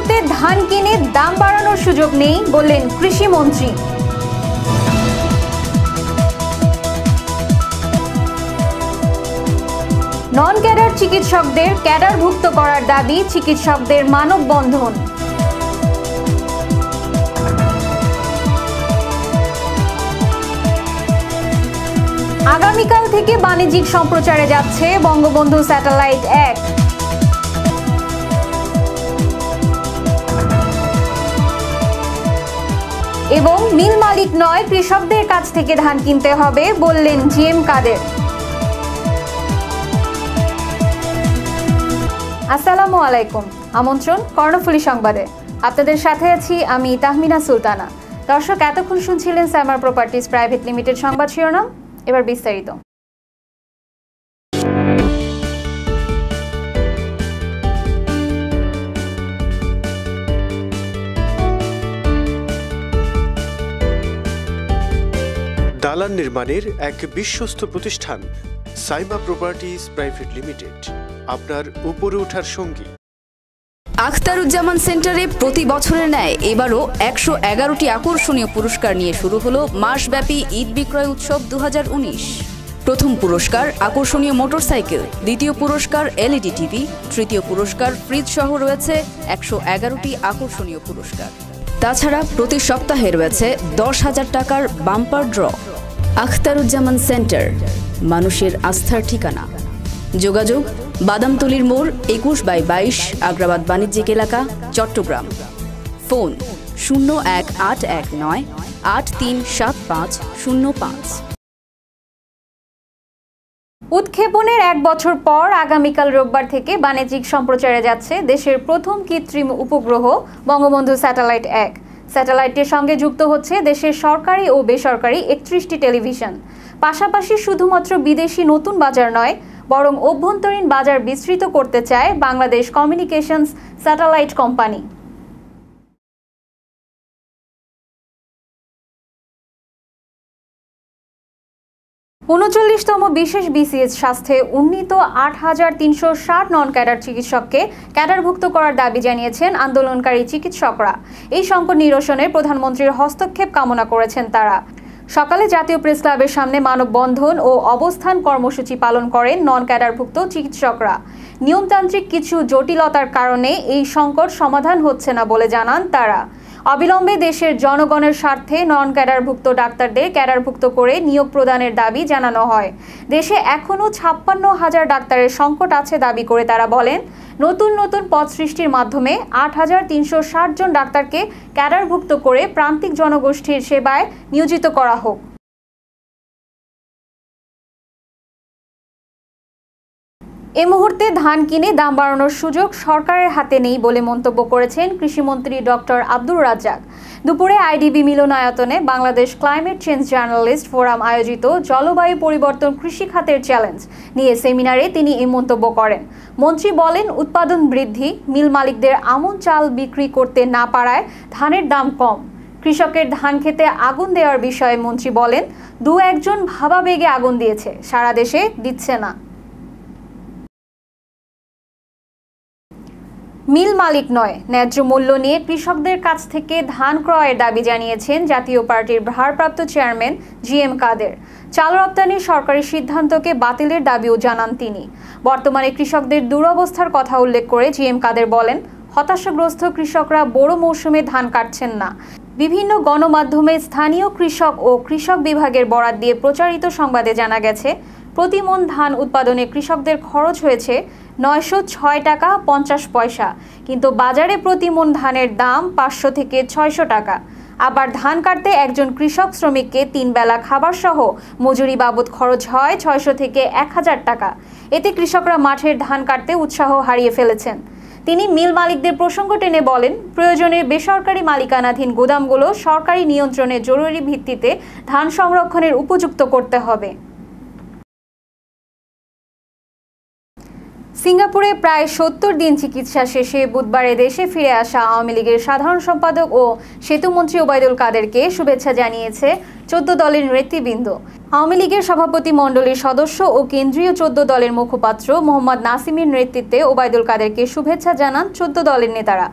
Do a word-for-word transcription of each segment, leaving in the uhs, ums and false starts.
মুহূর্তে ধান কিনে দাম বাড়ানোর সুযোগ নেই বললেন কৃষিমন্ত্রী। নন ক্যাডার চিকিৎসকদের ক্যাডারভুক্ত করার দাবি চিকিৎসকদের মানববন্ধন। আগামীকাল থেকে বাণিজ্যিক সম্প্রচারে যাচ্ছে বঙ্গবন্ধু স্যাটেলাইট এক। এবং মিল মালিক নয়, কৃষকদের কাছ থেকে ধান কিনতে হবে বললেন জিএম কাদের। আসসালামু আলাইকুম, আমন্ত্রণ কর্ণফুলী সংবাদে। আপনাদের সাথে আছি আমি তাহমিনা সুলতানা। দর্শক, এতক্ষণ শুনছিলেন সামার প্রপার্টিজ প্রাইভেট লিমিটেড সংবাদ শিরোনাম। এবার বিস্তারিত। দালান নির্মাণের এক বিশ্বস্ত প্রতিষ্ঠান সাইমা প্রপার্টিজ প্রাইভেট লিমিটেড, আপনার উপরে ওঠার সঙ্গী। আখতারুজ্জামান সেন্টারে প্রতি বছরের ন্যায় এবারও একশো এগারোটি আকর্ষণীয় পুরস্কার নিয়ে শুরু হলো মাসব্যাপী ঈদ বিক্রয় উৎসব দু হাজার উনিশ। প্রথম পুরস্কার আকর্ষণীয় মোটরসাইকেল, দ্বিতীয় পুরস্কার এলইডি টিভি, তৃতীয় পুরস্কার ফ্রিজ সহ রয়েছে একশো এগারোটি আকর্ষণীয় পুরস্কার। তাছাড়া প্রতি সপ্তাহে রয়েছে দশ হাজার টাকার বাম্পার ড্র। আখতারুজ্জামান সেন্টার, মানুষের আস্থার ঠিকানা। যোগাযোগ বাদামতলির মোড়, একুশ বাই বাইশ, আগ্রাবাদ বাণিজ্যিক এলাকা, চট্টগ্রাম। ফোন শূন্য এক আট এক নয় আট তিন সাত পাঁচ শূন্য পাঁচ। উৎক্ষেপণের এক বছর পর আগামীকাল রোববার থেকে বাণিজ্যিক সম্প্রচারে যাচ্ছে দেশের প্রথম কৃত্রিম উপগ্রহ বঙ্গবন্ধু স্যাটেলাইট এক। স্যাটেলাইটটির সঙ্গে যুক্ত হচ্ছে দেশের সরকারি ও বেসরকারি একত্রিশটি টেলিভিশন। পাশাপাশি শুধুমাত্র বিদেশি নতুন বাজার নয়, বরং অভ্যন্তরীণ বাজার বিস্তৃত করতে চায় বাংলাদেশ কমিউনিকেশনস স্যাটেলাইট কোম্পানি। উনচল্লিশতম বিশেষ বিসিএস স্বাস্থ্যে উন্নীত আট হাজার তিনশো ষাট নন ক্যাডার চিকিৎসককে ক্যাডারভুক্ত করার দাবি জানিয়েছেন আন্দোলনকারী চিকিৎসকরা। এই সংকট নিরসনে প্রধানমন্ত্রীর হস্তক্ষেপ কামনা করেছেন তারা। সকালে জাতীয় প্রেস ক্লাবের সামনে মানববন্ধন ও অবস্থান কর্মসূচি পালন করেন নন ক্যাডারভুক্ত চিকিৎসকরা। নিয়মতান্ত্রিক কিছু জটিলতার কারণে এই সংকট সমাধান হচ্ছে না বলে জানান তারা। অবিলম্বে দেশের জনগণের স্বার্থে নন ক্যাডারভুক্ত ডাক্তারদের ক্যাডারভুক্ত করে নিয়োগ প্রদানের দাবি জানানো হয়। দেশে এখনও ছাপ্পান্ন হাজার ডাক্তারের সংকট আছে দাবি করে তারা বলেন, নতুন নতুন পদ সৃষ্টির মাধ্যমে আট হাজার তিনশো ষাট জন ডাক্তারকে ক্যাডারভুক্ত করে প্রান্তিক জনগোষ্ঠীর সেবায় নিয়োজিত করা হোক। এ মুহূর্তে ধান কিনে দাম বাড়ানোর সুযোগ সরকারের হাতে নেই বলে মন্তব্য করেছেন কৃষিমন্ত্রী ডক্টর আব্দুর রাজ্জাক। দুপুরে আইডিবি মিলনায়তনে Bangladesh climate change journalist forum আয়োজিত জলবায়ু পরিবর্তন কৃষি খাতের চ্যালেঞ্জ নিয়ে সেমিনারে তিনি এই মন্তব্য করেন। মন্ত্রী বলেন, উৎপাদন বৃদ্ধি, মিল মালিকদের আমন চাল বিক্রি করতে না পারায় ধানের দাম কম। কৃষকের ধান খেতে আগুন দেওয়ার বিষয়ে মন্ত্রী বলেন, দু একজন ভাবাবেগে আগুন দিয়েছে, সারা দেশে দিচ্ছে না। মিল মালিক নয়, ন্যায্য মূল্য নিয়ে কৃষকদের কাছ থেকে ধান ক্রয়ের দাবি জানিয়েছেন জাতীয় পার্টির ভারপ্রাপ্ত চেয়ারম্যান জিএম কাদের। চাল রপ্তানির সরকারি সিদ্ধান্তকে বাতিলের দাবিও জানান তিনি। বর্তমানে কৃষকদের দুরবস্থার কথা উল্লেখ করে জিএম কাদের বলেন, হতাশাগ্রস্ত কৃষকরা বোরো মৌসুমে ধান কাটছেন না। বিভিন্ন গণমাধ্যমে স্থানীয় কৃষক ও কৃষক বিভাগের বরাত দিয়ে প্রচারিত সংবাদে জানা গেছে, প্রতি মণ ধান উৎপাদনে কৃষকদের খরচ হয়েছে নয়শো ছয় টাকা পঞ্চাশ পয়সা, কিন্তু বাজারে প্রতি মণ ধানের দাম পাঁচশো থেকে ছয়শো টাকা। আবার ধান কাটতে একজন কৃষক শ্রমিককে তিন বেলা খাবার সহ মজুরি বাবদ খরচ হয় ছয়শো থেকে এক হাজার টাকা। এতে কৃষকরা মাঠের ধান কাটতে উৎসাহ হারিয়ে ফেলেছেন। তিনি মিল মালিকদের প্রসঙ্গ টেনে বলেন, প্রয়োজনে বেসরকারি মালিকানাধীন গুদামগুলো সরকারি নিয়ন্ত্রণে জরুরি ভিত্তিতে ধান সংরক্ষণের উপযুক্ত করতে হবে। সিঙ্গাপুরে প্রায় সত্তর দিন চিকিৎসা শেষে বুধবারে দেশে ফিরে আসা আওয়ামী লীগের সাধারণ সম্পাদক ও সেতুমন্ত্রী ওবায়দুল কাদেরকে শুভেচ্ছা জানিয়েছে চোদ্দ দলের নেতৃবৃন্দ। আওয়ামী লীগের সভাপতি মণ্ডলীর সদস্য ও কেন্দ্রীয় চোদ্দ দলের মুখপাত্র মোহাম্মদ নাসিমের নেতৃত্বে ওবায়দুল কাদেরকে শুভেচ্ছা জানান চোদ্দ দলের নেতারা।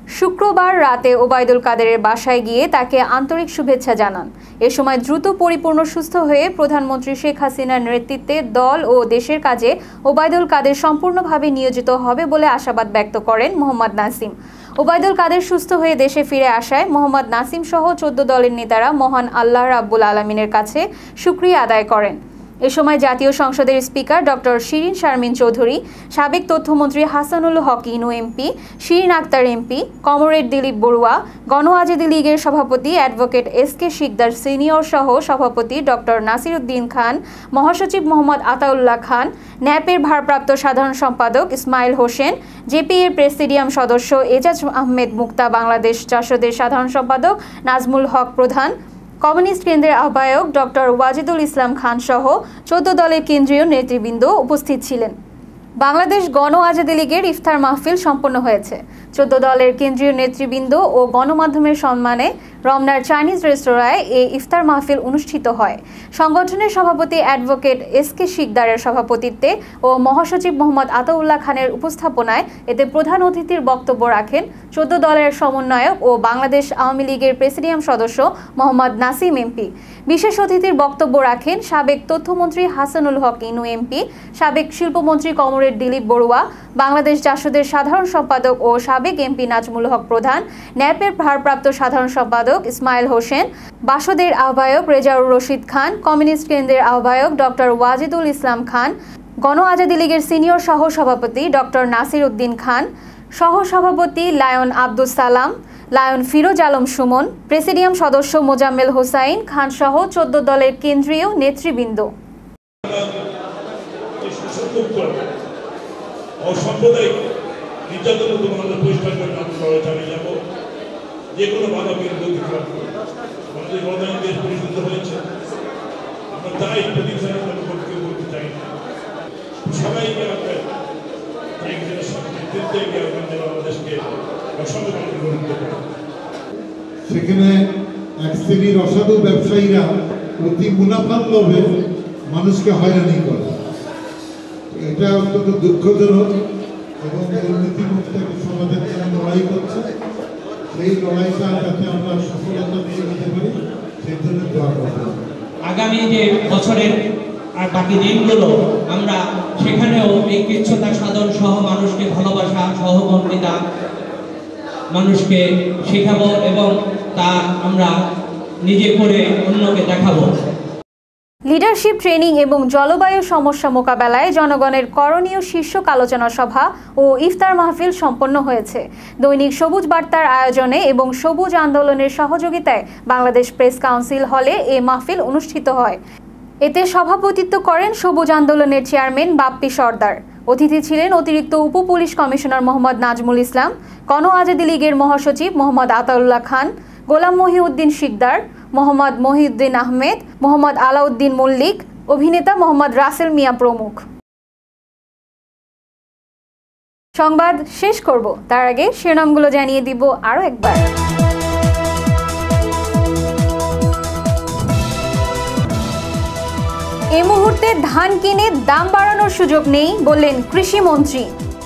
শুক্রবার রাতে ওবায়দুল কাদেরের বাসায় গিয়ে তাকে আন্তরিক শুভেচ্ছা জানান। এ সময় দ্রুত পরিপূর্ণ সুস্থ হয়ে প্রধানমন্ত্রী শেখ হাসিনার নেতৃত্বে দল ও দেশের কাজে ওবায়দুল কাদের সম্পূর্ণভাবে নিয়োজিত হবে বলে আশাবাদ ব্যক্ত করেন মোহাম্মদ নাসিম। ওবায়দুল কাদের সুস্থ হয়ে দেশে ফিরে আসায় মোহাম্মদ নাসিম সহ চোদ্দ দলের নেতারা মহান আল্লাহ রাব্বুল আলামিনের কাছে শুকরিয়া আদায় করেন। এ সময় জাতীয় সংসদের স্পিকার ডক্টর শিরিন শারমিন চৌধুরী, সাবেক তথ্যমন্ত্রী Hasanul Haq Inu MP, Shirin Akhter MP, comrade Dilip Barua, Gano Azadi লীগের সভাপতি advocate S K Shikdar senior সহ সভাপতি ডক্টর নাসির উদ্দিন খান, মহাসচিব মোহাম্মদ আতাউল্লাহ খান, ন্যাপের ভারপ্রাপ্ত সাধারণ সম্পাদক ইসমাইল হোসেন, জেপি এর প্রেসিডিয়াম সদস্য এজাজ আহমেদ মুক্তা, বাংলাদেশ জাসদের সাধারণ সম্পাদক নাজমুল হক প্রধান, কমিউনিস্ট কেন্দ্রের আহ্বায়ক ডক্টর ওয়াজিদুল ইসলাম খান সহ চোদ্দ দলের কেন্দ্রীয় নেতৃবৃন্দ উপস্থিত ছিলেন। বাংলাদেশ গণ আজাদী লীগের ইফতার মাহফিল সম্পন্ন হয়েছে। চোদ্দ দলের কেন্দ্রীয় নেতৃবৃন্দ ও গণমাধ্যমের সম্মানে রমনার চাইনিজ রেস্তোরাঁয় এই ইফতার মাহফিল অনুষ্ঠিত হয়। সংগঠনের সভাপতি অ্যাডভোকেট এস কে শিকদারের সভাপতিত্বে ও মহাসচিব মোহাম্মদ আতাউল্লাহ খানের উপস্থাপনায় এতে প্রধান অতিথির বক্তব্য রাখেন চোদ্দ দলের সমন্বয়ক ও বাংলাদেশ আওয়ামী লীগের প্রেসিডিয়াম সদস্য মোহাম্মদ নাসিম এমপি। বিশেষ অতিথির বক্তব্য রাখেন সাবেক তথ্যমন্ত্রী হাসানুল হক ইনু এমপি, সাবেক শিল্পমন্ত্রী কমরেড দিলীপ বড়ুয়া, বাংলাদেশ জাসদের সাধারণ সম্পাদক ও সাবেক এমপি নাজমুল হক প্রধান, ন্যাপের ভারপ্রাপ্ত সাধারণ সম্পাদক ইসমাইল হোসেন, বাসদের আহ্বায়ক রেজাউর রশিদ খান, কমিউনিস্ট কেন্দ্রের আহ্বায়ক ডক্টর ওয়াজিদুল ইসলাম খান, গণ আজাদী লীগের সিনিয়র সহ সভাপতি ডক্টর নাসির উদ্দিন খান, সহ সভাপতি lion Abdus Salam, lion Firoz Alam Sumon, presidium সদস্য মোজাম্মেল হোসাইন খান সহ চোদ্দ দলের কেন্দ্রীয় নেতৃবৃন্দ। অসাম্প্রদায়িক নির্যাতন তোমাদের পরিষ্কার করে আমরা লড়াই চালিয়ে যাব। যে কোনো বাধা বিরোধী অতিক্রম আমাদের গণতান্ত্রিক দেশ পরিচালিত হয়েছে। আমরা তাই প্রতিষ্ঠানের কোনো করতে বলতে চাই না। সবাইকে আমরা একজনের নেতৃত্বে বাংলাদেশকে অসংখ্য গ্রহণ করতে পারি। সেখানে এক শ্রেণীর অসাধু ব্যবসায়ীরা অতি মুনাফার লোভে মানুষকে হয়রানি করে। এটা অত্যন্ত দুঃখজনক এবং দুর্নীতিমুক্ত সমাজের জন্য লড়াই করছে। সেই লড়াইটা যাতে আমরা সফলতা দিয়ে নিতে পারি সেই জন্য দোয়া করব। আগামী যে বছরের আর বাকি দিনগুলো আমরা সেখানেও এই কৃচ্ছতা সাধন সহ মানুষকে ভালোবাসা, সহমর্মিতা মানুষকে শেখাবো এবং তা আমরা নিজে করে অন্যকে দেখাবো। লিডারশিপ ট্রেনিং এবং জলবায়ু সমস্যা মোকাবেলায় জনগণের করণীয় শীর্ষক আলোচনা সভা ও ইফতার মাহফিল সম্পন্ন হয়েছে। দৈনিক সবুজ বার্তার আয়োজনে এবং সবুজ আন্দোলনের সহযোগিতায় বাংলাদেশ প্রেস কাউন্সিল হলে এই মাহফিল অনুষ্ঠিত হয়। এতে সভাপতিত্ব করেন সবুজ আন্দোলনের চেয়ারম্যান বাপ্পি সর্দার। অতিথি ছিলেন অতিরিক্ত উপ পুলিশ কমিশনার মোহাম্মদ নাজমুল ইসলাম, গণ আজাদী লীগের মহাসচিব মোহাম্মদ আতাউল্লাহ খান, গোলাম মহিউদ্দিন শিকদার, মোহাম্মদ মহিউদ্দিন আহমেদ, মোহাম্মদ আলাউদ্দিন মল্লিক, অভিনেতা মোহাম্মদ রাসেল মিয়া প্রমুখ। সংবাদ শেষ করব, তার আগে শিরোনামগুলো জানিয়ে দিব আরও একবার। এই মুহূর্তে ধান কিনে দাম বাড়ানোর সুযোগ নেই বললেন কৃষিমন্ত্রী।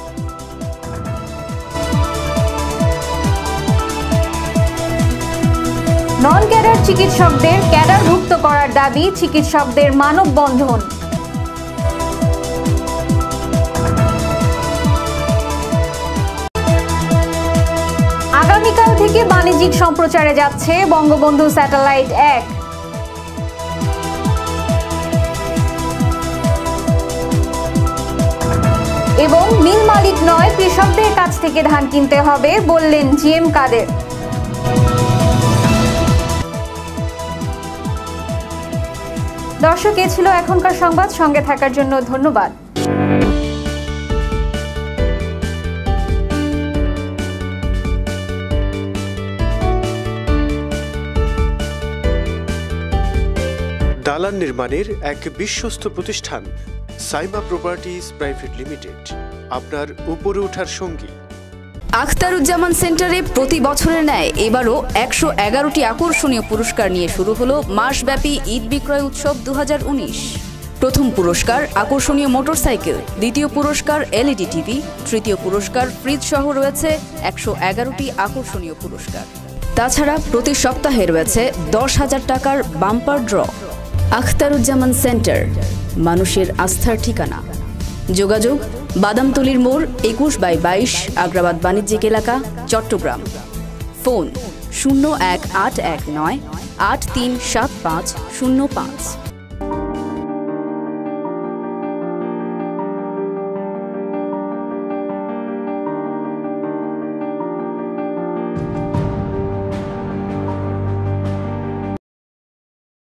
নন ক্যাডার চিকিৎসকদের ক্যাডারভুক্ত করার দাবি চিকিৎসকদের মানববন্ধন। আগামীকাল থেকে বাণিজ্যিক সম্প্রচারে যাচ্ছে বঙ্গবন্ধু স্যাটেলাইট এক। এবং মিল মালিক নয়, কৃষকদের কাছ থেকে ধান কিনতে হবে বললেন জিএম কাদের। দর্শক, এ ছিল এখনকার সংবাদ। সঙ্গে থাকার জন্য ধন্যবাদ। দালান নির্মাণের এক বিশ্বস্ত প্রতিষ্ঠান সাইমা প্রপার্টিজ প্রাইভেট লিমিটেড, আপনার উপরে ওঠার সঙ্গী। আখতারুজ্জামান সেন্টারে প্রতি বছরের ন্যায় এবারও একশো এগারোটি আকর্ষণীয় পুরস্কার নিয়ে শুরু হলো মাসব্যাপী ঈদ বিক্রয় উৎসব দু হাজার উনিশ। প্রথম পুরস্কার আকর্ষণীয় মোটরসাইকেল, দ্বিতীয় পুরস্কার এলইডি টিভি, তৃতীয় পুরস্কার ফ্রিজ সহ রয়েছে একশো এগারোটি আকর্ষণীয় পুরস্কার। তাছাড়া প্রতি সপ্তাহে রয়েছে দশ হাজার টাকার বাম্পার ড্র। আখতারুজ্জামান সেন্টার, মানুষের আস্থার ঠিকানা। যোগাযোগ বাদামতলির মোড়, একুশ বাই বাইশ, আগ্রাবাদ বাণিজ্যিক এলাকা, চট্টগ্রাম। ফোন শূন্য এক আট এক নয় আট তিন সাত পাঁচ শূন্য পাঁচ।